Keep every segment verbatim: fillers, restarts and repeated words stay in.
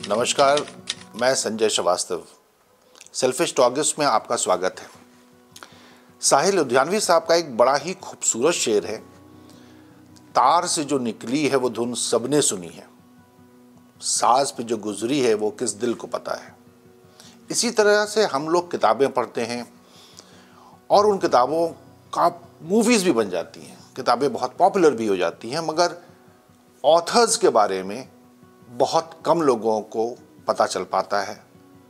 नमस्कार, मैं संजय श्रीवास्तव। सेल्फिश टॉकिज़ में आपका स्वागत है। साहिल लुधियानवी साहब का एक बड़ा ही खूबसूरत शेर है, तार से जो निकली है वो धुन सबने सुनी है, साज पे जो गुजरी है वो किस दिल को पता है। इसी तरह से हम लोग किताबें पढ़ते हैं और उन किताबों का मूवीज़ भी बन जाती हैं, किताबें बहुत पॉपुलर भी हो जाती हैं, मगर ऑथर्स के बारे में बहुत कम लोगों को पता चल पाता है।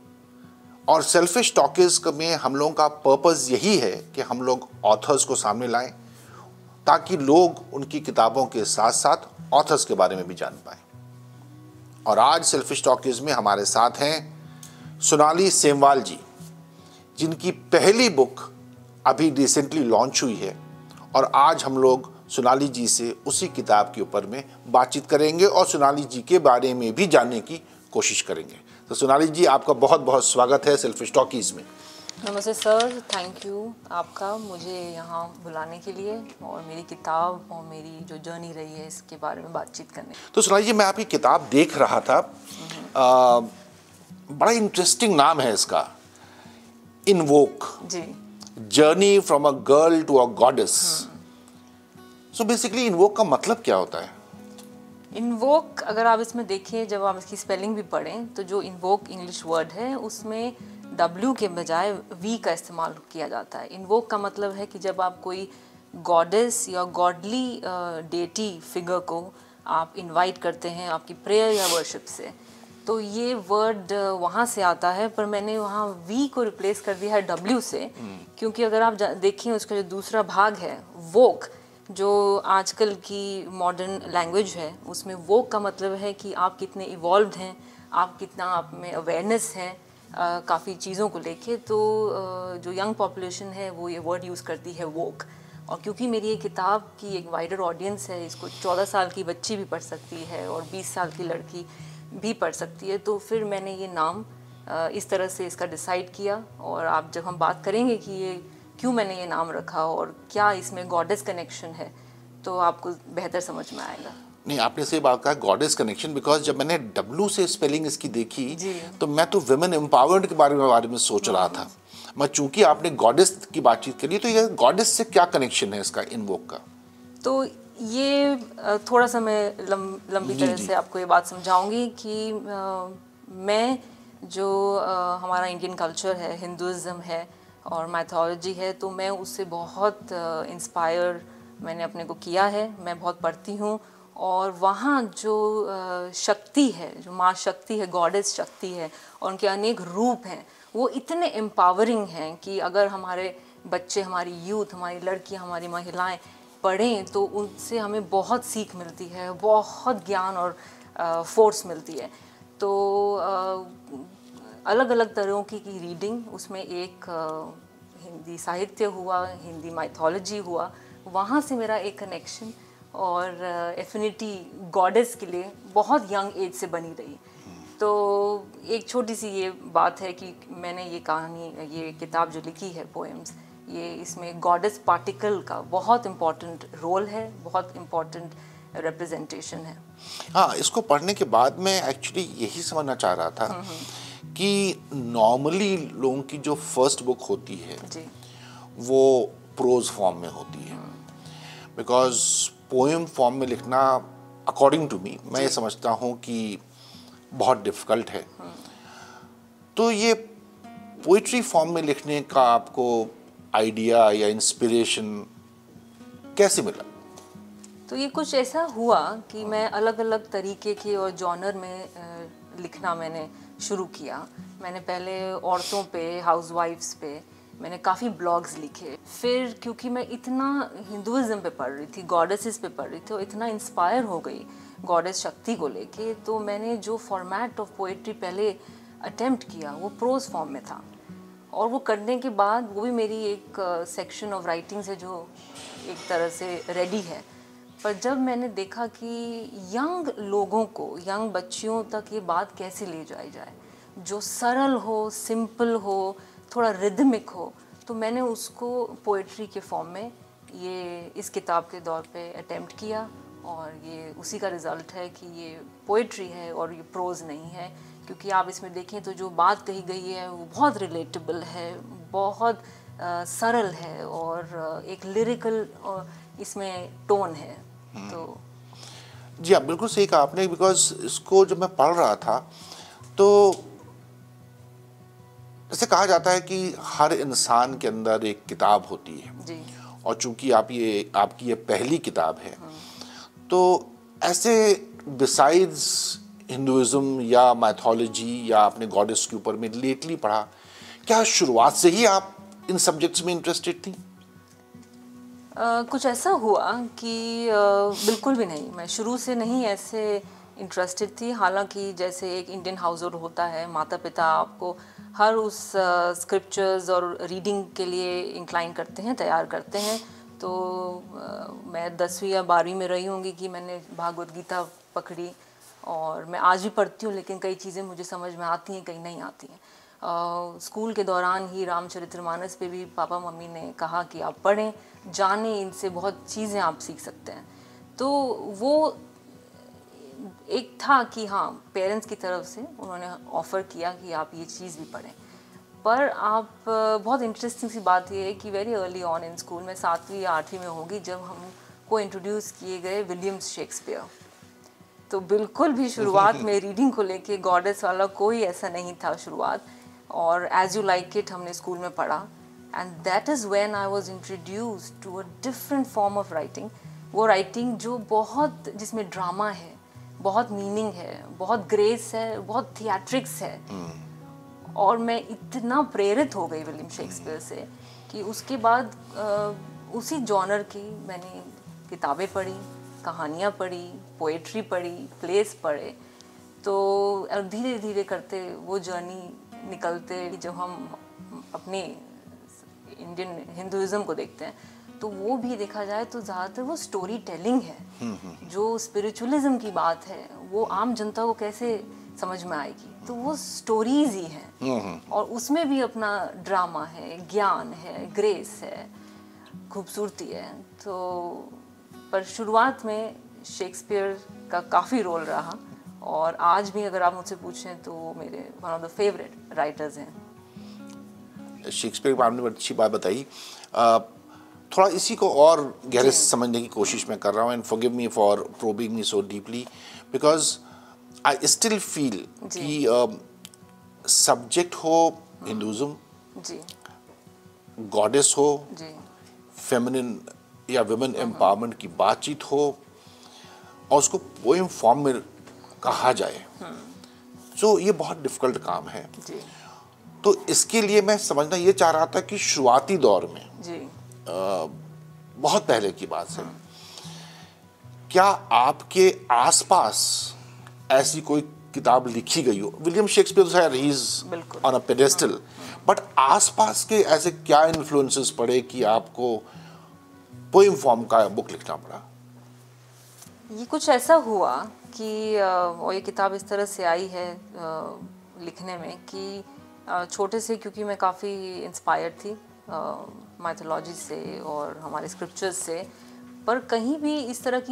और सेल्फिश टॉकीज़ में हम लोगों का पर्पस यही है कि हम लोग ऑथर्स को सामने लाएं ताकि लोग उनकी किताबों के साथ साथ ऑथर्स के बारे में भी जान पाएं। और आज सेल्फिश टॉकीज़ में हमारे साथ हैं सोनाली सेमवाल जी, जिनकी पहली बुक अभी रिसेंटली लॉन्च हुई है, और आज हम लोग सोनाली जी से उसी किताब के ऊपर में बातचीत करेंगे और सोनाली जी के बारे में भी जानने की कोशिश करेंगे। तो सोनाली जी, आपका बहुत बहुत स्वागत है सेल्फिश टॉकीज़ में। नमस्ते सर, थैंक यू आपका मुझे यहाँ बुलाने के लिए और मेरी किताब और मेरी जो जर्नी रही है इसके बारे में बातचीत करने। तो सोनाली जी, मैं आपकी किताब देख रहा था, आ, बड़ा इंटरेस्टिंग नाम है इसका, invoke ji, journey from a girl to a goddess. So basically invoke का मतलब क्या होता है? इन्वोक अगर आप इसमें देखिए, जब आप इसकी स्पेलिंग भी पढ़ें तो जो इन्वोक इंग्लिश वर्ड है उसमें डब्ल्यू के बजाय वी का इस्तेमाल किया जाता है। इन्वोक का मतलब है कि जब आप कोई गॉडेस या गॉडली डेटी फिगर को आप इनवाइट करते हैं आपकी प्रेयर या वर्शिप से, तो ये वर्ड वहाँ से आता है, पर मैंने वहाँ वी को रिप्लेस कर दिया है डब्ल्यू से, क्योंकि अगर आप देखें उसका जो दूसरा भाग है वोक, जो आजकल की मॉडर्न लैंग्वेज है, उसमें वोक का मतलब है कि आप कितने इवॉल्व्ड हैं, आप कितना आप में अवेयरनेस है काफ़ी चीज़ों को लेके। तो आ, जो यंग पॉपुलेशन है वो ये वर्ड यूज़ करती है वोक। और क्योंकि मेरी ये किताब की एक वाइडर ऑडियंस है, इसको चौदह साल की बच्ची भी पढ़ सकती है और बीस साल की लड़की भी पढ़ सकती है, तो फिर मैंने ये नाम आ, इस तरह से इसका डिसाइड किया। और आप जब हम बात करेंगे कि ये क्यों मैंने ये नाम रखा और क्या इसमें गॉडेस कनेक्शन है, तो आपको बेहतर समझ में आएगा। नहीं, आपने सही बात कहा, गॉडेस कनेक्शन, बिकॉज जब मैंने डब्ल्यू से स्पेलिंग इसकी देखी तो मैं तो वुमेन एम्पावरमेंट के बारे में बारे में सोच रहा था। मैं चूंकि आपने गॉडेस की बातचीत करी, तो ये गॉडेस से क्या कनेक्शन है इसका, इनवोक का? तो ये थोड़ा सा मैं लम, लंबी तरह से आपको ये बात समझाऊंगी कि आ, मैं जो आ, हमारा इंडियन कल्चर है, हिंदुज़म है और माइथोलॉजी है, तो मैं उससे बहुत इंस्पायर मैंने अपने को किया है। मैं बहुत पढ़ती हूँ और वहाँ जो शक्ति है, जो माँ शक्ति है, गॉडेस शक्ति है, और उनके अनेक रूप हैं, वो इतने एम्पावरिंग हैं कि अगर हमारे बच्चे, हमारी यूथ, हमारी लड़कियाँ, हमारी महिलाएं पढ़ें तो उनसे हमें बहुत सीख मिलती है, बहुत ज्ञान और फोर्स मिलती है। तो अलग अलग तरह की की रीडिंग, उसमें एक हिंदी साहित्य हुआ, हिंदी माइथोलॉजी हुआ, वहाँ से मेरा एक कनेक्शन और एफिनिटी गॉडेस के लिए बहुत यंग एज से बनी रही। तो एक छोटी सी ये बात है कि मैंने ये कहानी, ये किताब जो लिखी है पोएम्स, ये इसमें गॉडेस पार्टिकल का बहुत इम्पोर्टेंट रोल है, बहुत इम्पोर्टेंट रिप्रेजेंटेशन है। हाँ, इसको पढ़ने के बाद मैं एक्चुअली यही समझना चाह रहा था कि नॉर्मली लोगों की जो फर्स्ट बुक होती है जी, वो प्रोज फॉर्म में होती है, बिकॉज पोएम फॉर्म में लिखना अकॉर्डिंग टू मी, मैं ये समझता हूँ कि बहुत डिफ़िकल्ट है। तो ये पोइट्री फॉर्म में लिखने का आपको आइडिया या इंस्पिरेशन कैसे मिला? तो ये कुछ ऐसा हुआ कि मैं अलग अलग तरीके के और जॉनर में लिखना मैंने शुरू किया। मैंने पहले औरतों पे, हाउसवाइफ्स पे मैंने काफ़ी ब्लॉग्स लिखे। फिर क्योंकि मैं इतना हिंदुज़म पे पढ़ रही थी, गॉडेसेस पे पढ़ रही थी और इतना इंस्पायर हो गई गॉडेस शक्ति को लेके, तो मैंने जो फॉर्मेट ऑफ पोइट्री पहले अटेम्प्ट किया वो प्रोज फॉर्म में था। और वो करने के बाद वो भी मेरी एक सेक्शन ऑफ राइटिंग्स है जो एक तरह से रेडी है। पर जब मैंने देखा कि यंग लोगों को, यंग बच्चियों तक ये बात कैसे ले जाई जाए, जो सरल हो, सिंपल हो, थोड़ा रिदमिक हो, तो मैंने उसको पोइट्री के फॉर्म में ये इस किताब के दौर पे अटेम्प्ट किया। और ये उसी का रिज़ल्ट है कि ये पोइट्री है और ये प्रोज़ नहीं है, क्योंकि आप इसमें देखें तो जो बात कही गई है वो बहुत रिलेटेबल है, बहुत आ, सरल है और एक लिरिकल इसमें टोन है। तो जी आप बिल्कुल सही कहा आपने, बिकॉज इसको जब मैं पढ़ रहा था तो ऐसे कहा जाता है कि हर इंसान के अंदर एक किताब होती है जी। और चूंकि आप ये आपकी ये पहली किताब है, तो ऐसे बिसाइड्स हिंदुइज्म या माइथोलॉजी या आपने गॉडेस के ऊपर में लेटली पढ़ा, क्या शुरुआत से ही आप इन सब्जेक्ट्स में इंटरेस्टेड थी? Uh, कुछ ऐसा हुआ कि uh, बिल्कुल भी नहीं, मैं शुरू से नहीं ऐसे इंटरेस्टेड थी। हालांकि जैसे एक इंडियन हाउस होल्ड होता है, माता पिता आपको हर उस स्क्रिप्चर्स uh, और रीडिंग के लिए इंक्लाइन करते हैं, तैयार करते हैं। तो uh, मैं दसवीं या बारहवीं में रही होंगी कि मैंने भागवत गीता पकड़ी और मैं आज भी पढ़ती हूँ, लेकिन कई चीज़ें मुझे समझ में आती हैं, कई नहीं आती हैं। स्कूल uh, के दौरान ही रामचरितमानस पे भी पापा मम्मी ने कहा कि आप पढ़ें, जाने, इनसे बहुत चीज़ें आप सीख सकते हैं। तो वो एक था कि हाँ, पेरेंट्स की तरफ से उन्होंने ऑफ़र किया कि आप ये चीज़ भी पढ़ें। पर आप बहुत इंटरेस्टिंग सी बात ये है कि very early on in school, में सातवीं या आठवीं में होगी, जब हमको इंट्रोड्यूस किए गए विलियम शेक्सपियर। तो बिल्कुल भी शुरुआत में रीडिंग को लेके गॉडेस वाला कोई ऐसा नहीं था शुरुआत, और एज यू लाइक इट हमने स्कूल में पढ़ा। And that is when I was introduced to a different form of writing. वो राइटिंग जो बहुत, जिसमें ड्रामा है, बहुत मीनिंग है, बहुत ग्रेस है, बहुत थिएट्रिक्स है। mm. और मैं इतना प्रेरित हो गई विलियम शेक्सपियर से कि उसके बाद आ, उसी जॉनर की मैंने किताबें पढ़ी, कहानियाँ पढ़ी, पोएट्री पढ़ी, प्लेस पढ़े। तो धीरे धीरे करते वो जर्नी निकलते, जब हम अपने इंडियन हिंदुइज्म को देखते हैं तो वो भी देखा जाए तो ज़्यादातर वो स्टोरी टेलिंग है। जो स्पिरिचुअलिज्म की बात है वो आम जनता को कैसे समझ में आएगी, तो वो स्टोरीज ही हैं, और उसमें भी अपना ड्रामा है, ज्ञान है, ग्रेस है, खूबसूरती है। तो पर शुरुआत में शेक्सपियर का काफ़ी रोल रहा, और आज भी अगर आप मुझसे पूछें तो वो मेरे one of the favourite writers हैं। शेक्सपियर की आपने अच्छी बात बताई। थोड़ा इसी को और गहरे से समझने की कोशिश मैं कर रहा हूँ, and forgive me for probing me so deeply, because I still feel कि सब्जेक्ट हो हिंदुइज्म, गॉडेस हो, फेमिनिन या वुमेन एम्पावरमेंट की बातचीत हो, और उसको पोएम फॉर्म में कहा जाए, तो ये बहुत डिफिकल्ट काम है। जी। तो इसके लिए मैं समझना ये चाह रहा था कि शुरुआती दौर में, जी, आ, बहुत पहले की बात है, क्या आपके आसपास ऐसी कोई किताब लिखी गई हो? William Shakespeare he is on a pedestal, but आसपास के ऐसे क्या इन्फ्लुएंसेस पड़े कि आपको पोएम फॉर्म का बुक लिखना पड़ा? ये कुछ ऐसा हुआ कि और ये किताब इस तरह से आई है लिखने में कि छोटे से, क्योंकि मैं काफ़ी इंस्पायर्ड थी माइथोलॉजी से और हमारे स्क्रिप्चर्स से, पर कहीं भी इस तरह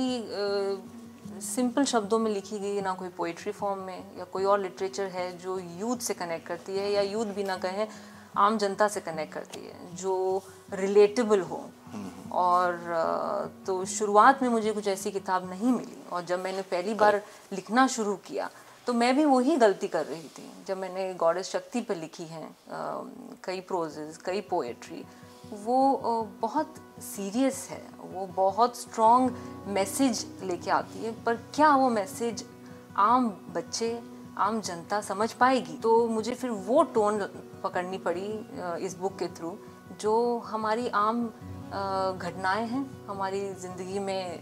की सिंपल शब्दों में लिखी गई ना कोई पोइट्री फॉर्म में या कोई और लिटरेचर है जो यूथ से कनेक्ट करती है, या यूथ भी ना कहें, आम जनता से कनेक्ट करती है, जो रिलेटेबल हो। और तो शुरुआत में मुझे कुछ ऐसी किताब नहीं मिली, और जब मैंने पहली बार लिखना शुरू किया तो मैं भी वही गलती कर रही थी। जब मैंने गॉडेस शक्ति पर लिखी हैं कई प्रोजेस, कई पोएट्री, वो बहुत सीरियस है, वो बहुत स्ट्रॉन्ग मैसेज लेके आती है, पर क्या वो मैसेज आम बच्चे, आम जनता समझ पाएगी? तो मुझे फिर वो टोन पकड़नी पड़ी इस बुक के थ्रू, जो हमारी आम घटनाएं हैं, हमारी ज़िंदगी में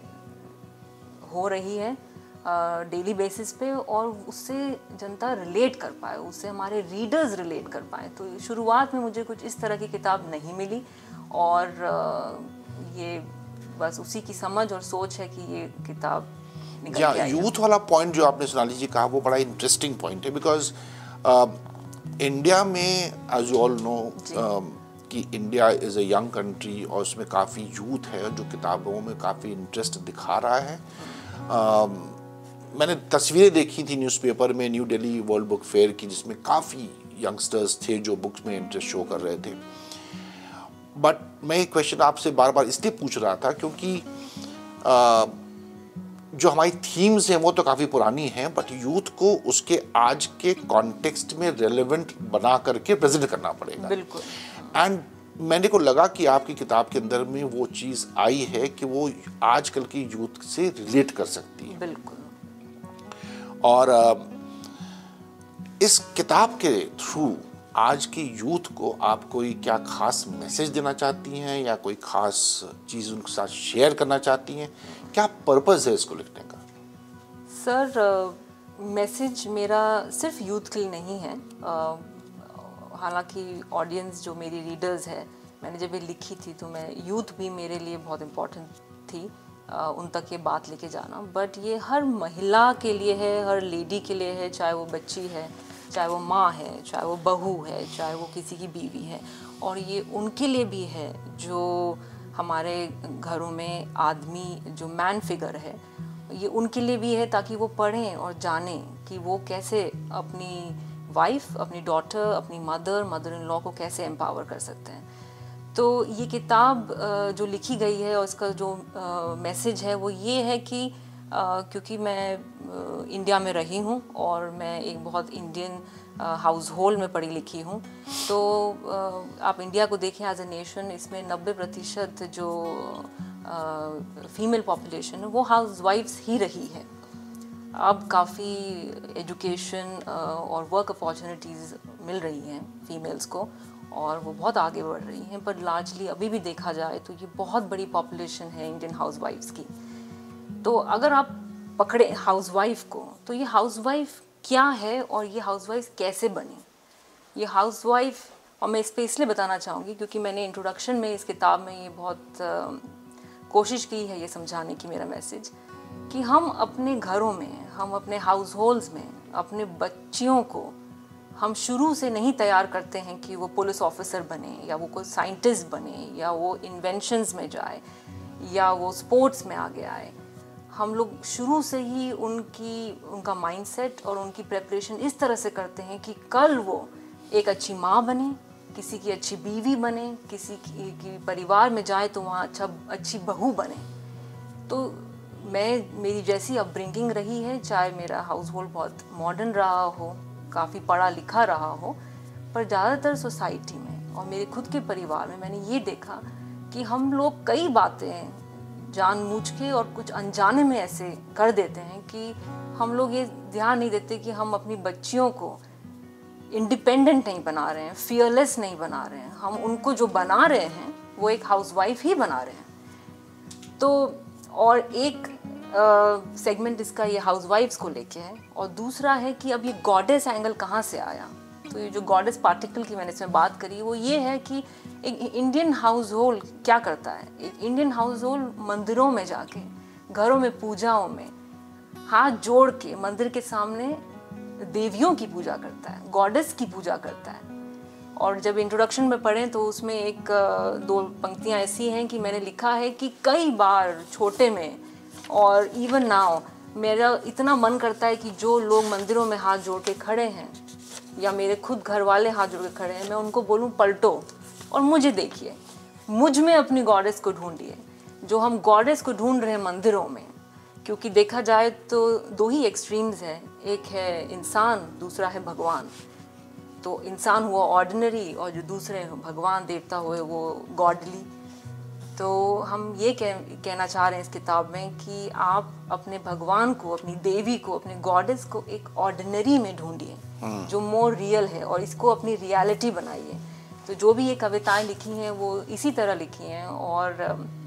हो रही है डेली बेसिस पे, और उससे जनता रिलेट कर पाए, उससे हमारे रीडर्स रिलेट कर पाए। तो शुरुआत में मुझे कुछ इस तरह की किताब नहीं मिली, और ये बस उसी की समझ और सोच है कि ये किताब निकल के आई है। यूथ वाला पॉइंट जो आपने सोनाली जी कहा, वो बड़ा इंटरेस्टिंग पॉइंट है, बिकॉज इंडिया में एज यू ऑल नो कि India is a young country, और उसमें काफ़ी यूथ है जो किताबों में काफ़ी इंटरेस्ट दिखा रहा है। uh, मैंने तस्वीरें देखी थी न्यूज़पेपर में new Delhi world book fair की, जिसमें काफ़ी यंगस्टर्स थे जो बुक्स में इंटरेस्ट शो कर रहे थे। बट मैं एक क्वेश्चन आपसे बार बार इसलिए पूछ रहा था क्योंकि आ, जो हमारी थीम्स हैं वो तो काफ़ी पुरानी हैं, बट यूथ को उसके आज के कॉन्टेक्स्ट में रेलेवेंट बना करके प्रेजेंट करना पड़ेगा। बिल्कुल। एंड मैंने को लगा कि आपकी किताब के अंदर में वो चीज़ आई है कि वो आजकल की यूथ से रिलेट कर सकती है। बिल्कुल। और इस किताब के थ्रू आज की यूथ को आप कोई क्या खास मैसेज देना चाहती हैं या कोई खास चीज़ उनके साथ शेयर करना चाहती हैं? क्या पर्पस है इसको लिखने का? सर, मैसेज मेरा सिर्फ यूथ के लिए नहीं है। हालांकि ऑडियंस जो मेरी रीडर्स है, मैंने जब ये लिखी थी तो मैं यूथ भी मेरे लिए बहुत इम्पोर्टेंट थी, आ, उन तक ये बात लेके जाना। बट ये हर महिला के लिए है, हर लेडी के लिए है, चाहे वो बच्ची है, चाहे वो माँ है, चाहे वो बहू है, चाहे वो किसी की बीवी है। और ये उनके लिए भी है जो हमारे घरों में आदमी जो मैन फिगर है, ये उनके लिए भी है, ताकि वो पढ़ें और जानें कि वो कैसे अपनी वाइफ, अपनी डॉटर, अपनी मदर, मदर इन लॉ को कैसे एम्पावर कर सकते हैं। तो ये किताब जो लिखी गई है और इसका जो मैसेज है वो ये है कि क्योंकि मैं इंडिया में रही हूँ और मैं एक बहुत इंडियन हाउस होल्ड में पढ़ी लिखी हूँ, तो आप इंडिया को देखें एज ए नेशन, इसमें नब्बे प्रतिशत जो फीमेल पॉपुलेशन है वो हाउस वाइफ्स ही रही है। अब काफ़ी एजुकेशन और वर्क अपॉर्चुनिटीज़ मिल रही हैं फीमेल्स को और वो बहुत आगे बढ़ रही हैं, पर लार्जली अभी भी देखा जाए तो ये बहुत बड़ी पॉपुलेशन है इंडियन हाउस वाइफ्स की। तो अगर आप पकड़े हाउस वाइफ को, तो ये हाउस वाइफ क्या है और ये हाउस वाइफ कैसे बनी? ये हाउस वाइफ, और मैं इस पर इसलिए बताना चाहूँगी क्योंकि मैंने इंट्रोडक्शन में इस किताब में ये बहुत आ, कोशिश की है ये समझाने की, मेरा मैसेज कि हम अपने घरों में, हम अपने हाउस होल्ड्स में अपने बच्चियों को हम शुरू से नहीं तैयार करते हैं कि वो पुलिस ऑफिसर बने या वो कोई साइंटिस्ट बने या वो इन्वेंशंस में जाए या वो स्पोर्ट्स में आगे आए। हम लोग शुरू से ही उनकी उनका माइंडसेट और उनकी प्रेपरेशन इस तरह से करते हैं कि कल वो एक अच्छी माँ बने, किसी की अच्छी बीवी बने, किसी की, की परिवार में जाए तो वहाँ अच्छा अच्छी बहू बने। तो मैं, मेरी जैसी अपब्रिंगिंग रही है, चाहे मेरा हाउस होल्ड बहुत मॉडर्न रहा हो, काफ़ी पढ़ा लिखा रहा हो, पर ज़्यादातर सोसाइटी में और मेरे खुद के परिवार में मैंने ये देखा कि हम लोग कई बातें जानबूझ के और कुछ अनजाने में ऐसे कर देते हैं कि हम लोग ये ध्यान नहीं देते कि हम अपनी बच्चियों को इंडिपेंडेंट नहीं बना रहे हैं, फियरलेस नहीं बना रहे हैं। हम उनको जो बना रहे हैं वो एक हाउसवाइफ ही बना रहे हैं। तो और एक सेगमेंट uh, इसका ये हाउसवाइफ्स को लेके है और दूसरा है कि अब ये गॉडेस एंगल कहाँ से आया। तो ये जो गॉडेस पार्टिकल की मैंने इसमें बात करी वो ये है कि एक इंडियन हाउस होल्ड क्या करता है। एक इंडियन हाउस होल्ड मंदिरों में जाके, घरों में पूजाओं में हाथ जोड़ के मंदिर के सामने देवियों की पूजा करता है, गॉडेस की पूजा करता है। और जब इंट्रोडक्शन में पढ़ें तो उसमें एक दो पंक्तियाँ ऐसी हैं कि मैंने लिखा है कि कई बार छोटे में और इवन नाउ मेरा इतना मन करता है कि जो लोग मंदिरों में हाथ जोड़ के खड़े हैं या मेरे खुद घर वाले हाथ जोड़ के खड़े हैं, मैं उनको बोलूं पलटो और मुझे देखिए, मुझ में अपनी गॉडेस को ढूंढिए। जो हम गॉडेस को ढूंढ रहे हैं मंदिरों में, क्योंकि देखा जाए तो दो ही एक्सट्रीम्स हैं, एक है इंसान, दूसरा है भगवान। तो इंसान हुआ ऑर्डिनरी और जो दूसरे भगवान देवता हुए वो गॉडली। तो हम ये कह, कहना चाह रहे हैं इस किताब में कि आप अपने भगवान को, अपनी देवी को, अपने गॉडेस को एक ऑर्डिनरी में ढूंढिए जो मोर रियल है और इसको अपनी रियलिटी बनाइए। तो जो भी ये कविताएं लिखी हैं वो इसी तरह लिखी हैं और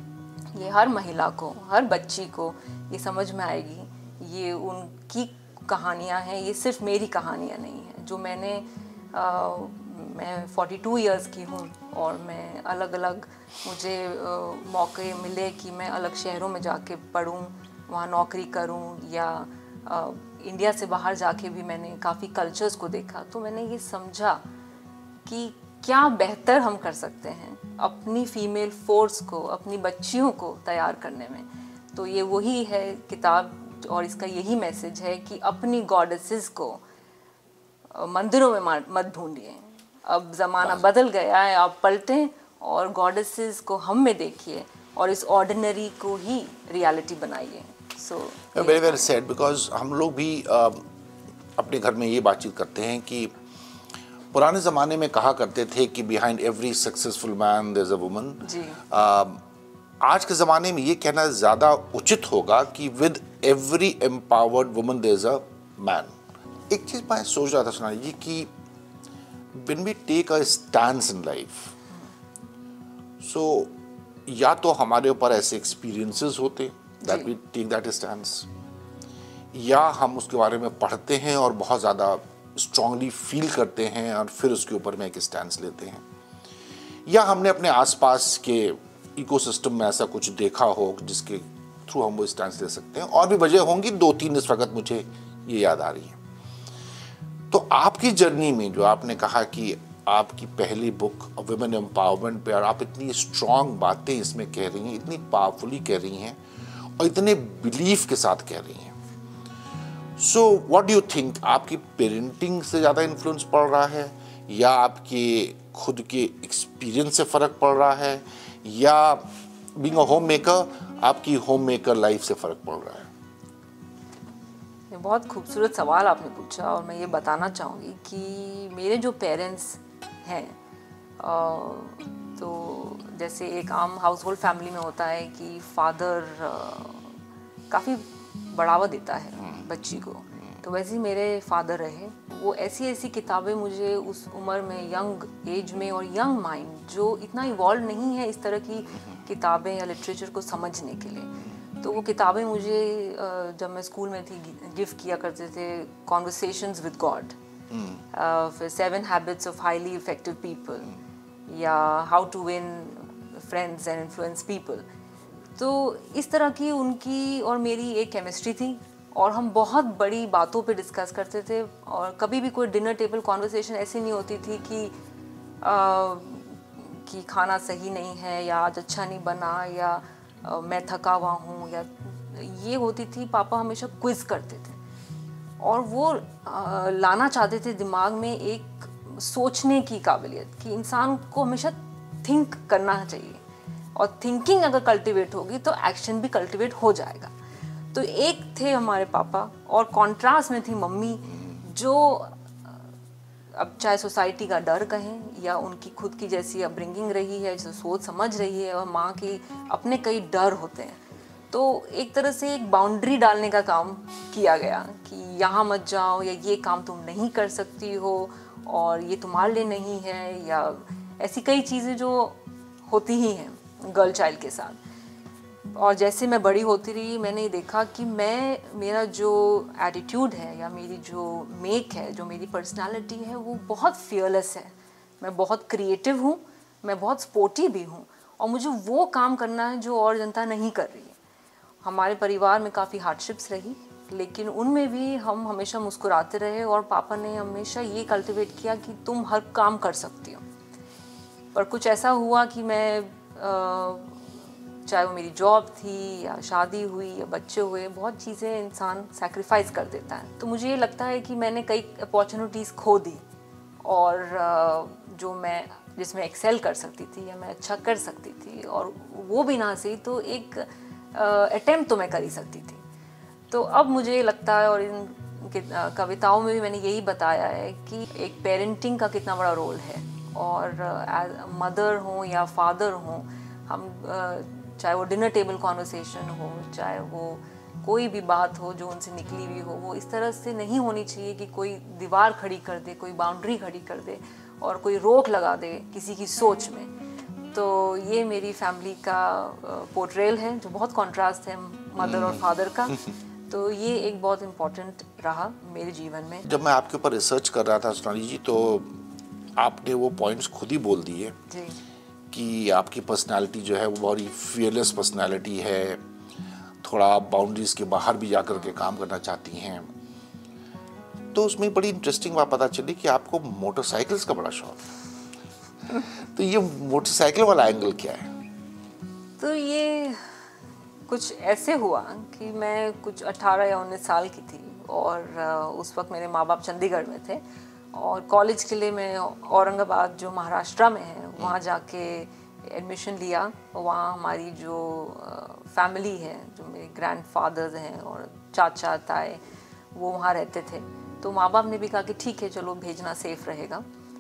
ये हर महिला को, हर बच्ची को ये समझ में आएगी। ये उनकी कहानियाँ हैं, ये सिर्फ मेरी कहानियाँ नहीं हैं। जो मैंने आ, मैं बयालीस इयर्स की हूँ और मैं अलग अलग मुझे आ, मौके मिले कि मैं अलग शहरों में जाके पढूं, वहाँ नौकरी करूँ या आ, इंडिया से बाहर जाके भी मैंने काफ़ी कल्चर्स को देखा। तो मैंने ये समझा कि क्या बेहतर हम कर सकते हैं अपनी फीमेल फोर्स को, अपनी बच्चियों को तैयार करने में। तो ये वही है किताब और इसका यही मैसेज है कि अपनी गॉडेसेस को मंदिरों में मत ढूंढिए। अब ज़माना बदल गया है, आप पलटें और गॉडेसेस को हम में देखिए और इस ऑर्डिनरी को ही रियलिटी बनाइए। So very very sad, because हम लोग भी uh, अपने घर में ये बातचीत करते हैं कि पुराने ज़माने में कहा करते थे कि behind every successful man there is a woman. जी। uh, आज के ज़माने में ये कहना ज़्यादा उचित होगा कि with every empowered woman there is a man. एक चीज़ मैं सोच रहा था सोनाली जी कि when we take a stance in life, so या तो हमारे ऊपर ऐसे एक्सपीरियंसेस होते that we take that stance, या हम उसके बारे में पढ़ते हैं और बहुत ज़्यादा स्ट्रांगली फील करते हैं और फिर उसके ऊपर में एक स्टैंस लेते हैं, या हमने अपने आसपास के इकोसिस्टम में ऐसा कुछ देखा हो जिसके थ्रू हम वो स्टैंस ले सकते हैं। और भी वजह होंगी, दो तीन इस वक्त मुझे ये याद आ रही है। तो आपकी जर्नी में जो आपने कहा कि आपकी पहली बुक वुमेन एम्पावरमेंट पे, और आप इतनी स्ट्रांग बातें इसमें कह रही हैं, इतनी पावरफुली कह रही हैं और इतने बिलीफ के साथ कह रही हैं। So what do you think, आपकी पेरेंटिंग से ज़्यादा इन्फ्लुएंस पड़ रहा है, या आपके खुद के एक्सपीरियंस से फ़र्क पड़ रहा है, या बीइंग अ होम मेकर आपकी होम मेकर लाइफ से फ़र्क पड़ रहा है? बहुत खूबसूरत सवाल आपने पूछा और मैं ये बताना चाहूँगी कि मेरे जो पेरेंट्स हैं, तो जैसे एक आम हाउस होल्ड फैमिली में होता है कि फादर काफ़ी बढ़ावा देता है बच्ची को, तो वैसे ही मेरे फादर रहे। वो ऐसी ऐसी किताबें मुझे उस उम्र में, यंग एज में और यंग माइंड जो इतना इवॉल्व नहीं है इस तरह की किताबें या लिटरेचर को समझने के लिए, तो वो किताबें मुझे जब मैं स्कूल में थी गिफ्ट किया करते थे। कॉन्वर्सेशंस विद गॉड, फिर seven habits of highly effective people, या how to win friends and influence people. तो इस तरह की उनकी और मेरी एक केमिस्ट्री थी और हम बहुत बड़ी बातों पे डिस्कस करते थे। और कभी भी कोई डिनर टेबल कॉन्वर्सेशन ऐसी नहीं होती थी कि आ, कि खाना सही नहीं है, या आज अच्छा नहीं बना, या Uh, मैं थका हुआ हूँ, या ये होती थी। पापा हमेशा क्विज करते थे और वो uh, लाना चाहते थे दिमाग में एक सोचने की काबिलियत कि इंसान को हमेशा थिंक करना चाहिए, और थिंकिंग अगर कल्टीवेट होगी तो एक्शन भी कल्टीवेट हो जाएगा। तो एक थे हमारे पापा, और कॉन्ट्रास्ट में थी मम्मी, जो अब चाहे सोसाइटी का डर कहें या उनकी खुद की जैसी अपब्रिंगिंग रही है, जो सोच समझ रही है, और माँ की अपने कई डर होते हैं। तो एक तरह से एक बाउंड्री डालने का काम किया गया कि यहाँ मत जाओ, या ये काम तुम नहीं कर सकती हो, और ये तुम्हारे लिए नहीं है, या ऐसी कई चीज़ें जो होती ही हैं गर्ल चाइल्ड के साथ। और जैसे मैं बड़ी होती रही, मैंने देखा कि मैं, मेरा जो एटीट्यूड है या मेरी जो मेक है, जो मेरी पर्सनालिटी है, वो बहुत फियरलेस है। मैं बहुत क्रिएटिव हूँ, मैं बहुत स्पोर्टी भी हूँ, और मुझे वो काम करना है जो और जनता नहीं कर रही है। हमारे परिवार में काफ़ी हार्डशिप्स रही, लेकिन उनमें भी हम हमेशा मुस्कुराते रहे, और पापा ने हमेशा ये कल्टिवेट किया कि तुम हर काम कर सकती हो। पर कुछ ऐसा हुआ कि मैं आ, चाहे वो मेरी जॉब थी या शादी हुई या बच्चे हुए, बहुत चीज़ें इंसान सैक्रिफाइस कर देता है। तो मुझे ये लगता है कि मैंने कई अपॉर्चुनिटीज़ खो दी, और जो मैं जिसमें एक्सेल कर सकती थी या मैं अच्छा कर सकती थी, और वो भी ना सही तो एक अटेम्प्ट तो मैं कर ही सकती थी। तो अब मुझे लगता है, और इन कविताओं में भी मैंने यही बताया है कि एक पेरेंटिंग का कितना बड़ा रोल है, और एज मदर हों या फादर हों, हम चाहे वो डिनर टेबल कॉन्वर्सेशन हो, चाहे वो कोई भी बात हो जो उनसे निकली हुई हो, वो इस तरह से नहीं होनी चाहिए कि कोई दीवार खड़ी कर दे, कोई बाउंड्री खड़ी कर दे और कोई रोक लगा दे किसी की सोच में। तो ये मेरी फैमिली का पोर्ट्रेल है जो बहुत कॉन्ट्रास्ट है मदर और फादर का। तो ये एक बहुत इम्पोर्टेंट रहा मेरे जीवन में। जब मैं आपके ऊपर रिसर्च कर रहा था सोनाली जी, तो आपने वो पॉइंट्स खुद ही बोल दिए जी कि आपकी पर्सनालिटी जो है वो बहुत ही फियरलेस पर्सनालिटी है, थोड़ा आप बाउंड्रीज के बाहर भी जाकर के काम करना चाहती हैं। तो उसमें बड़ी इंटरेस्टिंग बात पता चली कि आपको मोटरसाइकिल्स का बड़ा शौक है। तो ये मोटरसाइकिल वाला एंगल क्या है? तो ये कुछ ऐसे हुआ कि मैं कुछ अठारह या उन्नीस साल की थी और उस वक्त मेरे माँ बाप चंडीगढ़ में थे और कॉलेज के लिए मैं औरंगाबाद जो महाराष्ट्र में है वहाँ जाके एडमिशन लिया। वहाँ हमारी जो फैमिली है, जो मेरे ग्रैंडफादर्स हैं और चाचा ताए, वो वहाँ रहते थे। तो माँ बाप ने भी कहा कि ठीक है चलो भेजना सेफ रहेगा।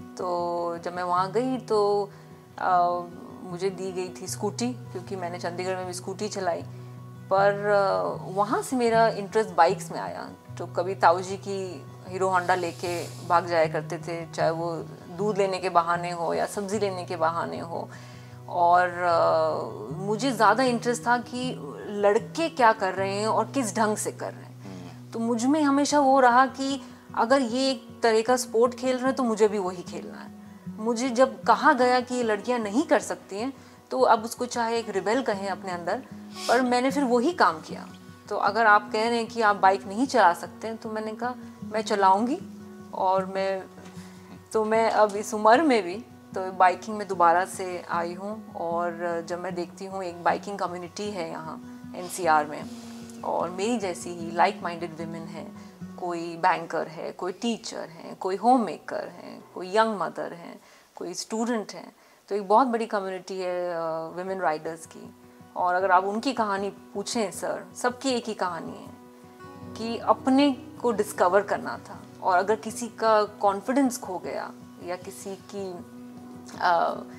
तो जब मैं वहाँ गई तो आ, मुझे दी गई थी स्कूटी, क्योंकि मैंने चंडीगढ़ में भी स्कूटी चलाई। पर वहाँ से मेरा इंटरेस्ट बाइक्स में आया। तो कभी ताऊ जी की हीरो होंडा लेके भाग जाया करते थे, चाहे वो दूध लेने के बहाने हो या सब्ज़ी लेने के बहाने हो। और uh, मुझे ज़्यादा इंटरेस्ट था कि लड़के क्या कर रहे हैं और किस ढंग से कर रहे हैं। तो मुझ में हमेशा वो रहा कि अगर ये एक तरह का स्पोर्ट खेल रहे हैं तो मुझे भी वही खेलना है। मुझे जब कहा गया कि ये लड़कियां नहीं कर सकती हैं, तो अब उसको चाहे एक रिबेल कहें अपने अंदर, पर मैंने फिर वही काम किया। तो अगर आप कह रहे हैं कि आप बाइक नहीं चला सकते हैं, तो मैंने कहा मैं चलाऊंगी। और मैं तो मैं अब इस उम्र में भी तो बाइकिंग में दोबारा से आई हूँ। और जब मैं देखती हूँ एक बाइकिंग कम्युनिटी है यहाँ एनसीआर में, और मेरी जैसी ही लाइक माइंडेड विमेन है, कोई बैंकर है, कोई टीचर है, कोई होम मेकर है, कोई यंग मदर है, कोई स्टूडेंट है, तो एक बहुत बड़ी कम्युनिटी है विमेन राइडर्स की। और अगर आप उनकी कहानी पूछें सर, सबकी एक ही कहानी है कि अपने को डिस्कवर करना था। और अगर किसी का कॉन्फिडेंस खो गया या किसी की आ,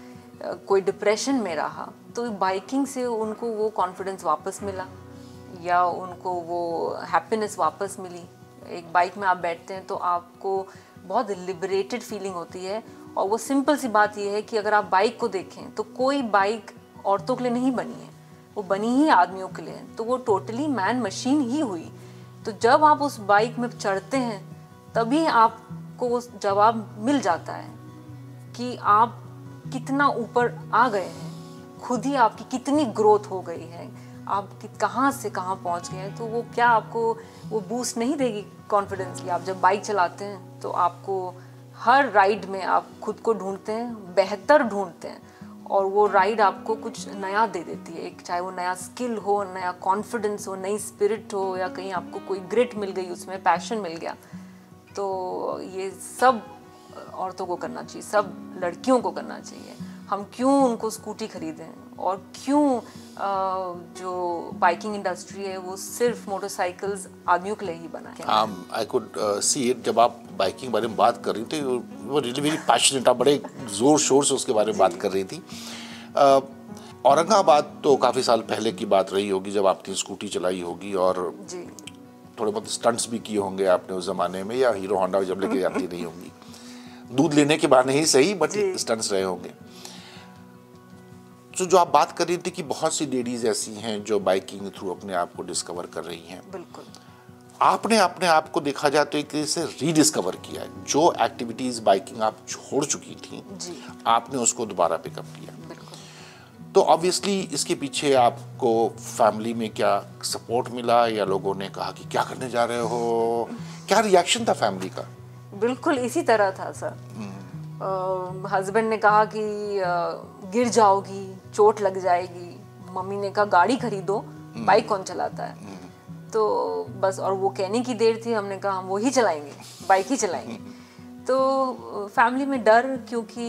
कोई डिप्रेशन में रहा, तो बाइकिंग से उनको वो कॉन्फिडेंस वापस मिला या उनको वो हैप्पीनेस वापस मिली। एक बाइक में आप बैठते हैं तो आपको बहुत लिबरेटेड फीलिंग होती है। और वो सिंपल सी बात ये है कि अगर आप बाइक को देखें तो कोई बाइक औरतों के लिए नहीं बनी है, वो बनी ही आदमियों के लिए। तो वो टोटली मैन मशीन ही हुई। तो जब आप उस बाइक में चढ़ते हैं तभी आपको वो जवाब मिल जाता है कि आप कितना ऊपर आ गए हैं, खुद ही आपकी कितनी ग्रोथ हो गई है, आप कहाँ से कहाँ पहुँच गए हैं। तो वो क्या आपको वो बूस्ट नहीं देगी कॉन्फिडेंस की? आप जब बाइक चलाते हैं तो आपको हर राइड में आप खुद को ढूंढते हैं, बेहतर ढूंढते हैं, और वो राइड आपको कुछ नया दे देती है। एक चाहे वो नया स्किल हो, नया कॉन्फिडेंस हो, नई स्पिरिट हो, या कहीं आपको कोई ग्रिट मिल गई, उसमें पैशन मिल गया। तो ये सब औरतों को करना चाहिए, सब लड़कियों को करना चाहिए। हम क्यों उनको स्कूटी खरीदें और क्यों जो बाइकिंग इंडस्ट्री है वो सिर्फ मोटरसाइकिल्स आदमियों के लिए ही बना है। I could see it. जब आप बाइकिंग बारे में बात कर रही थी, वो रियली वेरी पैशनेट, आप बड़े जोर शोर से उसके बारे में बात कर रही थी। uh, औरंगाबाद तो काफ़ी साल पहले की बात रही होगी जब आपने स्कूटी चलाई होगी, और जी थोड़े बहुत स्टंट्स भी किए होंगे आपने उस ज़माने में, या हीरो होंडा जब लेके जाती नहीं होंगी, दूध लेने के बहाने ही सही, बट स्टंट्स रहे होंगे। तो जो आप बात कर रही थी कि बहुत सी लेडीज ऐसी हैं जो बाइकिंग थ्रू अपने आप को डिस्कवर कर रही हैं, बिल्कुल। आपने अपने आप को देखा जाए तो एक तरह से रीडिस्कवर किया है। जो एक्टिविटीज बाइकिंग आप छोड़ चुकी थी, जी, आपने उसको दोबारा पिकअप किया। बिल्कुल। तो ऑब्वियसली इसके पीछे आपको फैमिली में क्या सपोर्ट मिला, या लोगों ने कहा कि क्या करने जा रहे हो? क्या रिएक्शन था फैमिली का? बिल्कुल इसी तरह था सर। हस्बैंड ने कहा कि uh, गिर जाओगी, चोट लग जाएगी। मम्मी ने कहा गाड़ी खरीदो, बाइक कौन चलाता है? तो बस, और वो कहने की देर थी, हमने कहा हम वो ही चलाएंगे, बाइक ही चलाएंगे। तो फैमिली में डर, क्योंकि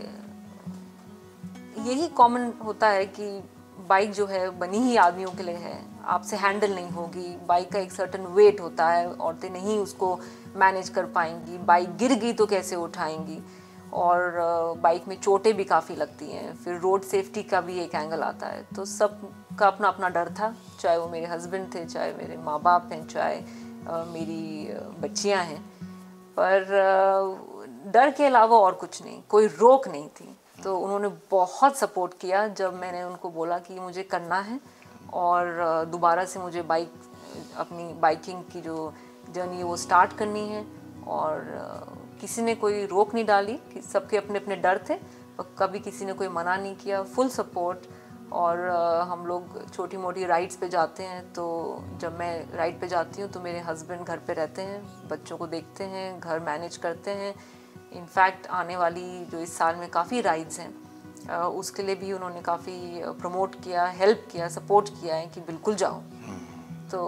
यही कॉमन होता है कि बाइक जो है बनी ही आदमियों के लिए है, आपसे हैंडल नहीं होगी। बाइक का एक सर्टन वेट होता है, औरतें नहीं उसको मैनेज कर पाएंगी। बाइक गिर गई तो कैसे उठाएंगी? और बाइक में चोटें भी काफ़ी लगती हैं। फिर रोड सेफ्टी का भी एक एंगल आता है। तो सब का अपना अपना डर था, चाहे वो मेरे हस्बैंड थे, चाहे मेरे माँ बाप हैं, चाहे uh, मेरी बच्चियाँ हैं। पर uh, डर के अलावा और कुछ नहीं, कोई रोक नहीं थी। तो उन्होंने बहुत सपोर्ट किया जब मैंने उनको बोला कि मुझे करना है और दोबारा से मुझे बाइक, अपनी बाइकिंग की जो जर्नी है वो स्टार्ट करनी है। और किसी ने कोई रोक नहीं डाली, कि सबके अपने अपने डर थे, और कभी किसी ने कोई मना नहीं किया, फुल सपोर्ट। और हम लोग छोटी मोटी राइड्स पे जाते हैं, तो जब मैं राइड पे जाती हूँ तो मेरे हस्बैंड घर पे रहते हैं, बच्चों को देखते हैं, घर मैनेज करते हैं। इनफैक्ट आने वाली जो इस साल में काफ़ी राइड्स हैं, uh, उसके लिए भी उन्होंने काफ़ी प्रमोट किया, हेल्प किया, सपोर्ट किया है कि बिल्कुल जाओ। तो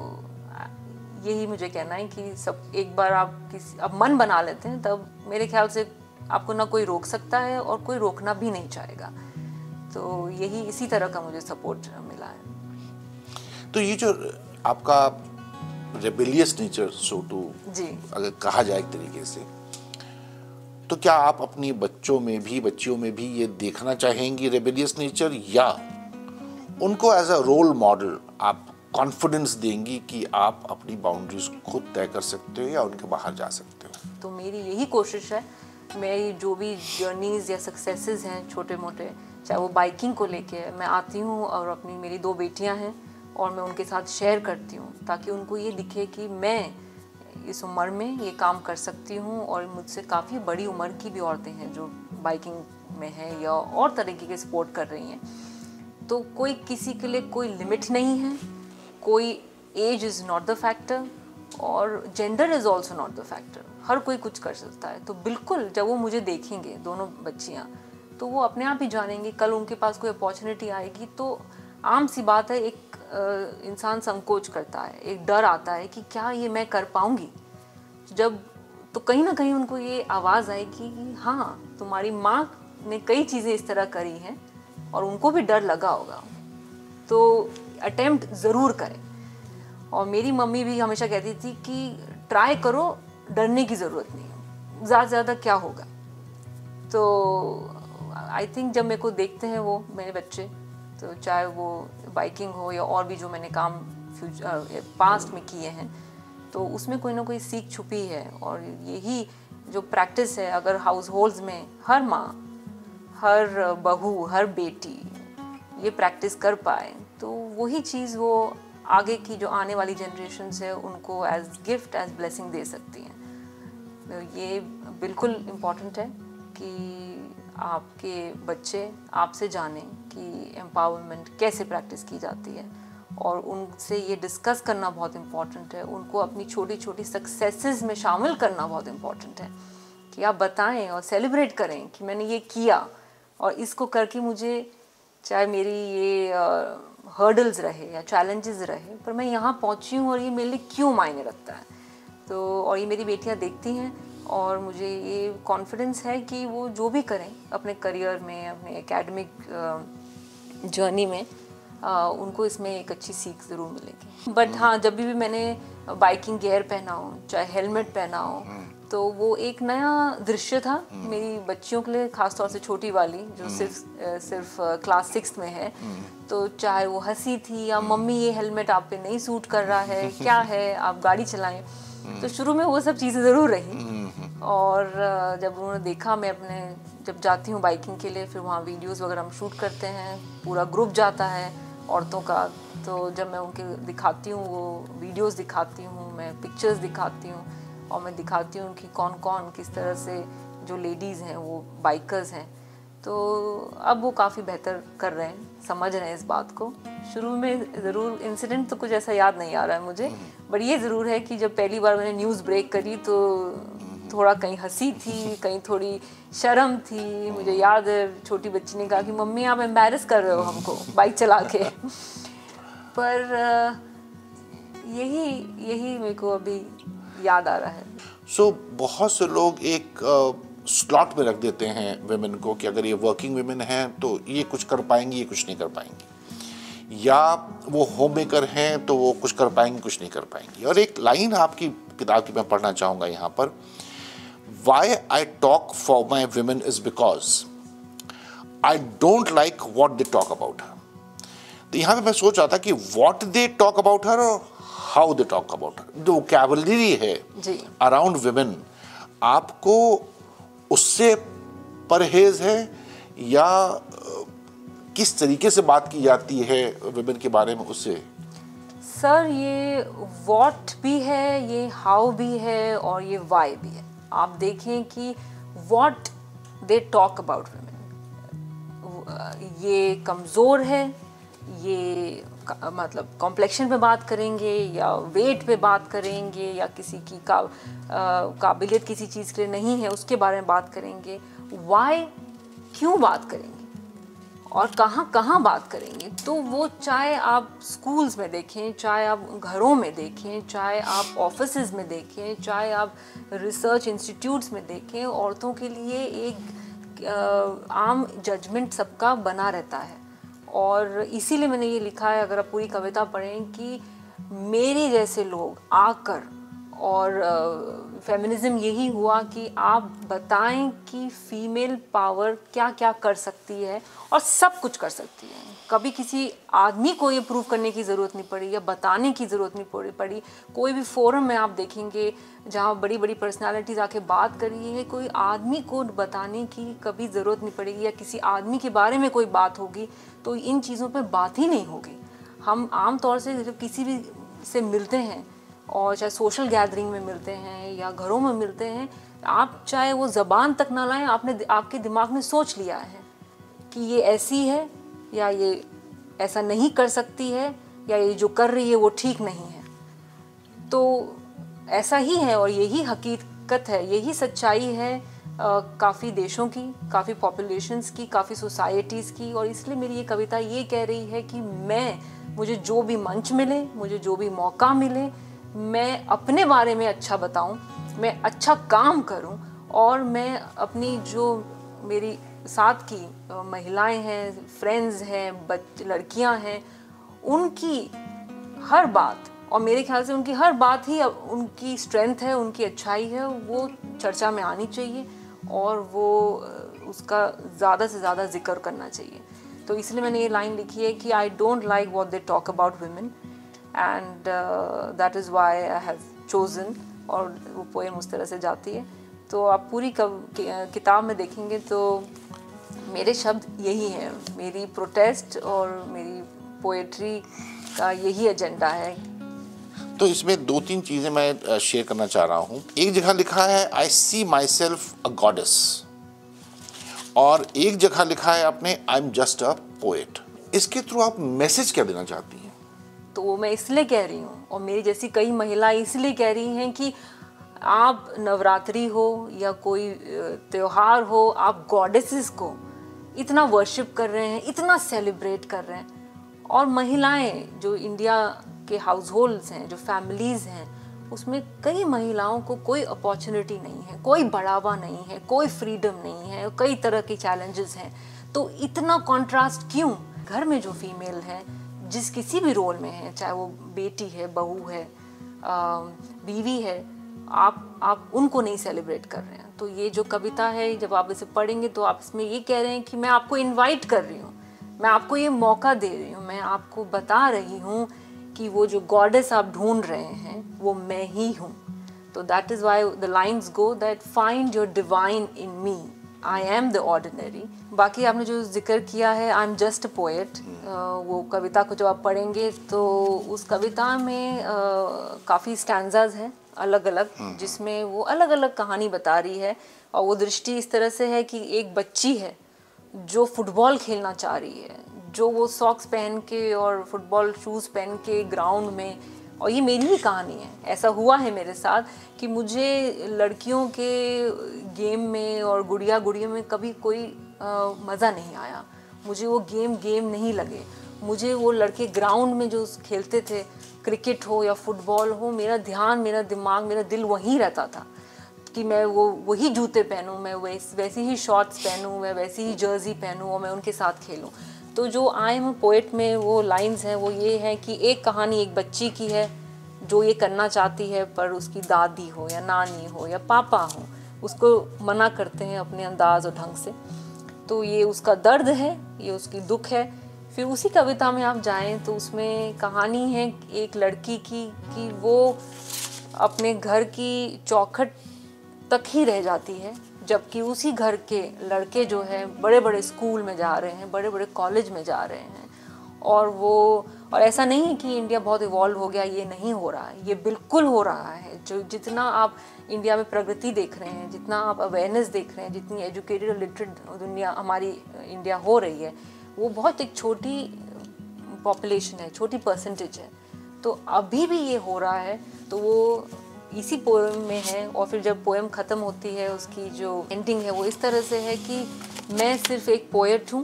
यही मुझे कहना है कि सब एक बार आप किसी अब मन बना लेते हैं तब मेरे ख्याल से आपको ना कोई रोक सकता है और कोई रोकना भी नहीं चाहेगा। तो यही इसी तरह का मुझे सपोर्ट मिला है। तो ये जो आपका रेबेलियस नेचर सो टू जी, अगर कहा जाए एक तरीके से, तो क्या आप अपनी बच्चों में भी बच्चियों में भी ये देखना चाहेंगी रेबेलियस नेचर, या उनको एज अ रोल मॉडल आप कॉन्फिडेंस देंगी कि आप अपनी बाउंड्रीज खुद तय कर सकते हो या उनके बाहर जा सकते हो? तो मेरी यही कोशिश है, मेरी जो भी जर्नीज या सक्सेसेस हैं छोटे मोटे, चाहे वो बाइकिंग को लेके, मैं आती हूँ और अपनी मेरी दो बेटियाँ हैं और मैं उनके साथ शेयर करती हूँ ताकि उनको ये दिखे कि मैं इस उम्र में ये काम कर सकती हूँ और मुझसे काफ़ी बड़ी उम्र की भी औरतें हैं जो बाइकिंग में हैं या और तरीके के स्पोर्ट कर रही हैं। तो कोई किसी के लिए कोई लिमिट नहीं है, कोई age is not the factor और gender is also not the factor. हर कोई कुछ कर सकता है। तो बिल्कुल जब वो मुझे देखेंगे दोनों बच्चियाँ, तो वो अपने आप ही जानेंगे, कल उनके पास कोई अपॉर्चुनिटी आएगी तो आम सी बात है, एक इंसान संकोच करता है, एक डर आता है कि क्या ये मैं कर पाऊंगी। जब तो कहीं ना कहीं उनको ये आवाज़ आएगी कि हाँ, तुम्हारी माँ ने कई चीज़ें इस तरह करी हैं और उनको भी डर लगा होगा, तो अटेम्प्ट ज़रूर करें। और मेरी मम्मी भी हमेशा कहती थी कि ट्राई करो, डरने की ज़रूरत नहीं है, ज़्यादा से ज़्यादा क्या होगा। तो आई थिंक जब मेरे को देखते हैं वो मेरे बच्चे, तो चाहे वो बाइकिंग हो या और भी जो मैंने काम फ्यूचर पास्ट में किए हैं, तो उसमें कोई ना कोई सीख छुपी है। और यही जो प्रैक्टिस है, अगर हाउस होल्ड्स में हर माँ, हर बहू, हर बेटी ये प्रैक्टिस कर पाए, तो वही चीज़ वो आगे की जो आने वाली जनरेशन है उनको एज गिफ्ट, एज ब्लेसिंग दे सकती हैं। तो ये बिल्कुल इम्पॉर्टेंट है कि आपके बच्चे आपसे जानें कि एम्पावरमेंट कैसे प्रैक्टिस की जाती है, और उनसे ये डिस्कस करना बहुत इम्पॉर्टेंट है। उनको अपनी छोटी छोटी सक्सेसेस में शामिल करना बहुत इम्पॉर्टेंट है कि आप बताएं और सेलिब्रेट करें कि मैंने ये किया और इसको करके मुझे, चाहे मेरी ये हर्डल्स रहे या चैलेंजेस रहे, पर मैं यहाँ पहुँची हूँ और ये मेरे लिए क्यों मायने रखता है। तो और ये मेरी बेटियाँ देखती हैं और मुझे ये कॉन्फिडेंस है कि वो जो भी करें अपने करियर में, अपने एकेडमिक जर्नी में, आ, उनको इसमें एक अच्छी सीख ज़रूर मिलेगी। बट हाँ, जब भी मैंने बाइकिंग गियर पहना हो, चाहे हेलमेट पहना हो, तो वो एक नया दृश्य था मेरी बच्चियों के लिए, खासतौर से छोटी वाली जो सिर्फ सिर्फ क्लास सिक्स में है। तो चाहे वो हंसी थी या मम्मी ये हेलमेट आप पे नहीं सूट कर रहा है, क्या है, आप गाड़ी चलाएं। तो शुरू में वो सब चीज़ें ज़रूर रही। और जब उन्होंने देखा, मैं अपने जब जाती हूँ बाइकिंग के लिए, फिर वहाँ वीडियोस वगैरह हम शूट करते हैं, पूरा ग्रुप जाता है औरतों का, तो जब मैं उनके दिखाती हूँ, वो वीडियोस दिखाती हूँ, मैं पिक्चर्स दिखाती हूँ और मैं दिखाती हूँ कि कौन कौन किस तरह से जो लेडीज़ हैं वो बाइकर्स हैं, तो अब वो काफ़ी बेहतर कर रहे हैं, समझ रहे हैं इस बात को। शुरू में ज़रूर इंसिडेंट तो कुछ ऐसा याद नहीं आ रहा है मुझे, बट ये ज़रूर है कि जब पहली बार मैंने न्यूज़ ब्रेक करी तो थोड़ा कहीं हंसी थी, कहीं थोड़ी शर्म थी। मुझे याद है छोटी बच्ची ने कहा कि मम्मी आप एम्बैरस कर रहे हो हमको बाइक चला के। पर यही यही मेरे को अभी याद आ रहा है। सो so, बहुत से लोग एक स्लॉट में रख देते हैं वेमेन को कि अगर ये वर्किंग वेमेन हैं तो ये कुछ कर पाएंगी, ये कुछ नहीं कर पाएंगी, या वो होम मेकर हैं तो वो कुछ कर पाएंगी, कुछ नहीं कर पाएंगी। और एक लाइन आपकी किताब की मैं पढ़ना चाहूँगा यहाँ पर, Why I talk for my women is because I don't like what they talk about her. तो यहाँ पे मैं सोच रहा था कि what they talk about her और how they talk about her, जो vocabulary है around women, आपको उससे परहेज है या किस तरीके से बात की जाती है women के बारे में उससे? सर, ये what भी है, ये how भी है और ये why भी है। आप देखें कि what they talk about women, ये कमज़ोर है, ये मतलब कॉम्प्लेक्शन पे बात करेंगे या वेट पे बात करेंगे या किसी की का, काबिलियत किसी चीज़ के लिए नहीं है उसके बारे में बात करेंगे। why, क्यों बात करेंगे, और कहाँ कहाँ बात करेंगे। तो वो चाहे आप स्कूल्स में देखें, चाहे आप घरों में देखें, चाहे आप ऑफिसेज में देखें, चाहे आप रिसर्च इंस्टीट्यूट्स में देखें, औरतों के लिए एक आ, आम जजमेंट सबका बना रहता है। और इसीलिए मैंने ये लिखा है, अगर आप पूरी कविता पढ़ें, कि मेरे जैसे लोग आकर, और फेमिनिज्म यही हुआ कि आप बताएं कि फीमेल पावर क्या क्या कर सकती है, और सब कुछ कर सकती है। कभी किसी आदमी को ये प्रूव करने की ज़रूरत नहीं पड़ी या बताने की ज़रूरत नहीं पड़ी। कोई भी फोरम में आप देखेंगे जहाँ बड़ी बड़ी पर्सनालिटीज़ आके बात करी है, कोई आदमी को बताने की कभी ज़रूरत नहीं पड़ेगी, या किसी आदमी के बारे में कोई बात होगी तो इन चीज़ों पर बात ही नहीं होगी। हम आम तौर से जब किसी भी से मिलते हैं, और चाहे सोशल गैदरिंग में मिलते हैं या घरों में मिलते हैं, आप चाहे वो ज़बान तक ना लाएं, आपने आपके दिमाग में सोच लिया है कि ये ऐसी है, या ये ऐसा नहीं कर सकती है, या ये जो कर रही है वो ठीक नहीं है। तो ऐसा ही है, और यही हकीकत है, यही सच्चाई है काफ़ी देशों की, काफ़ी पॉपुलेशंस की, काफ़ी सोसाइटीज़ की। और इसलिए मेरी ये कविता ये कह रही है कि मैं, मुझे जो भी मंच मिले, मुझे जो भी मौका मिले, मैं अपने बारे में अच्छा बताऊं, मैं अच्छा काम करूं, और मैं अपनी जो मेरी साथ की महिलाएं हैं, फ्रेंड्स हैं, बच लड़कियां हैं, उनकी हर बात, और मेरे ख्याल से उनकी हर बात ही उनकी स्ट्रेंथ है, उनकी अच्छाई है, वो चर्चा में आनी चाहिए, और वो उसका ज़्यादा से ज़्यादा जिक्र करना चाहिए। तो इसलिए मैंने ये लाइन लिखी है कि I don't like what they talk about women, and that is why I have chosen. और वो पोएम उस तरह से जाती है। तो आप पूरी किताब में देखेंगे तो मेरे शब्द यही हैं, मेरी प्रोटेस्ट और मेरी पोएट्री का यही एजेंडा है। तो इसमें दो तीन चीज़ें मैं शेयर करना चाह रहा हूँ। एक जगह लिखा है आई सी माई सेल्फ अ गॉडेस, और एक जगह लिखा है आपने I am just a poet. इसके थ्रू आप मैसेज क्या देना चाहती हैं? तो वो मैं इसलिए कह रही हूँ, और मेरी जैसी कई महिलाएं इसलिए कह रही हैं कि आप नवरात्रि हो या कोई त्योहार हो, आप गॉडेसेस को इतना वर्शिप कर रहे हैं, इतना सेलिब्रेट कर रहे हैं, और महिलाएं जो इंडिया के हाउस होल्ड्स हैं, जो फैमिलीज़ हैं, उसमें कई महिलाओं को कोई अपॉर्चुनिटी नहीं है, कोई बढ़ावा नहीं है, कोई फ्रीडम नहीं है, कई तरह के चैलेंजेस हैं। तो इतना कॉन्ट्रास्ट क्यों? घर में जो फीमेल है, जिस किसी भी रोल में है, चाहे वो बेटी है, बहू है, बीवी है, आप आप उनको नहीं सेलिब्रेट कर रहे हैं। तो ये जो कविता है, जब आप इसे पढ़ेंगे तो आप इसमें ये कह रहे हैं कि मैं आपको इनवाइट कर रही हूँ, मैं आपको ये मौका दे रही हूँ, मैं आपको बता रही हूँ कि वो जो गॉडेस आप ढूंढ रहे हैं वो मैं ही हूँ। तो that is why the lines go that find your divine in me, I am the ordinary. बाकी आपने जो जिक्र किया है I am just a poet, वो कविता को जब आप पढ़ेंगे तो उस कविता में काफ़ी स्टैंजाज हैं अलग अलग, जिसमें वो अलग अलग कहानी बता रही है। और वो दृष्टि इस तरह से है कि एक बच्ची है जो फुटबॉल खेलना चाह रही है, जो वो सॉक्स पहन के और फुटबॉल शूज़ पहन के ग्राउंड में, और ये मेरी ही कहानी है, ऐसा हुआ है मेरे साथ कि मुझे लड़कियों के गेम में और गुड़िया गुड़िया में कभी कोई मज़ा नहीं आया, मुझे वो गेम गेम नहीं लगे। मुझे वो लड़के ग्राउंड में जो खेलते थे, क्रिकेट हो या फुटबॉल हो, मेरा ध्यान, मेरा दिमाग, मेरा दिल वहीं रहता था कि मैं वो वही जूते पहनूं, मैं वैस वैसी ही शॉर्ट्स पहनूं, मैं वैसी ही जर्सी पहनूं और मैं उनके साथ खेलूं। तो जो आई एम पोएट में वो लाइंस हैं वो ये हैं कि एक कहानी एक बच्ची की है जो ये करना चाहती है, पर उसकी दादी हो या नानी हो या पापा हो उसको मना करते हैं अपने अंदाज और ढंग से। तो ये उसका दर्द है, ये उसकी दुख है। फिर उसी कविता में आप जाएं तो उसमें कहानी है एक लड़की की कि वो अपने घर की चौखट तक ही रह जाती है, जबकि उसी घर के लड़के जो है बड़े बड़े स्कूल में जा रहे हैं, बड़े बड़े कॉलेज में जा रहे हैं। और वो और ऐसा नहीं है कि इंडिया बहुत इवॉल्व हो गया, ये नहीं हो रहा है, ये बिल्कुल हो रहा है। जो जितना आप इंडिया में प्रगति देख रहे हैं, जितना आप अवेयरनेस देख रहे हैं, जितनी एजुकेटेड और लिटरेट दुनिया हमारी इंडिया हो रही है, वो बहुत एक छोटी पॉपुलेशन है, छोटी परसेंटेज है। तो अभी भी ये हो रहा है, तो वो इसी पोएम में है। और फिर जब पोएम ख़त्म होती है, उसकी जो एंडिंग है वो इस तरह से है कि मैं सिर्फ एक पोएट हूँ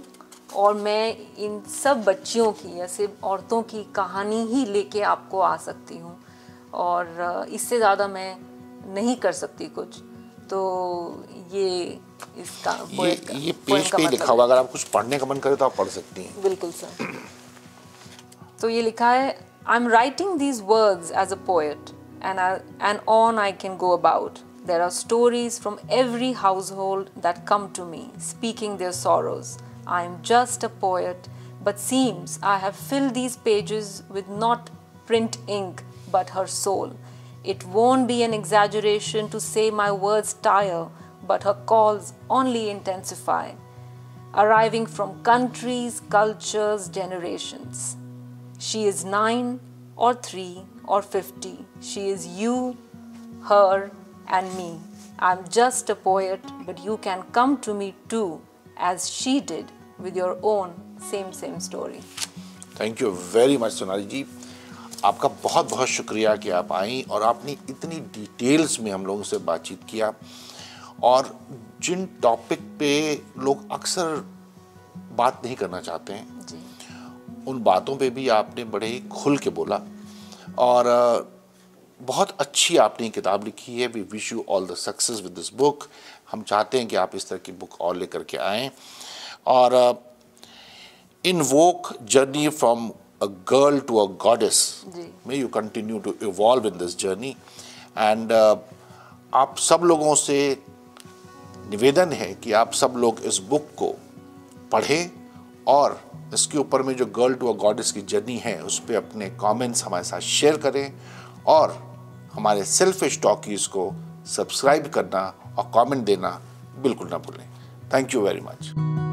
और मैं इन सब बच्चियों की या सिर्फ औरतों की कहानी ही लेके आपको आ सकती हूँ, और इससे ज़्यादा मैं नहीं कर सकती कुछ। तो ये इसका ये का, ये पेज पे ही लिखा हुआ, अगर आप कुछ पढ़ने का मन करे तो आप पढ़ सकती हैं। बिल्कुल सर। तो ये लिखा है, I am writing these words as a poet and and on I can go about. There are stories from every household that come to me, speaking their sorrows. I am just a poet, but seems I have filled these pages with not print ink, but her soul. It won't be an exaggeration to say my words tire, but her calls only intensify, arriving from countries, cultures, generations. She is nine or three or fifty. She is you, her, and me. I'm just a poet, but you can come to me too, as she did with your own same same story. Thank you very much Sonali ji, आपका बहुत बहुत शुक्रिया कि आप आई और आपने इतनी details में हम लोगों से बातचीत किया, और जिन टॉपिक पे लोग अक्सर बात नहीं करना चाहते हैं जी, उन बातों पे भी आपने बड़े ही खुल के बोला, और बहुत अच्छी आपने किताब लिखी है। We wish you all the success with this book. हम चाहते हैं कि आप इस तरह की बुक और लेकर के आएँ, और invoke journey from a girl to a goddess, may you continue to evolve in this journey. And आप सब लोगों से निवेदन है कि आप सब लोग इस बुक को पढ़ें, और इसके ऊपर में जो गर्ल टू अ गॉडेस की जर्नी है उस पर अपने कमेंट्स हमारे साथ शेयर करें, और हमारे सेल्फिश टॉकीज़ को सब्सक्राइब करना और कमेंट देना बिल्कुल ना भूलें। Thank you very much.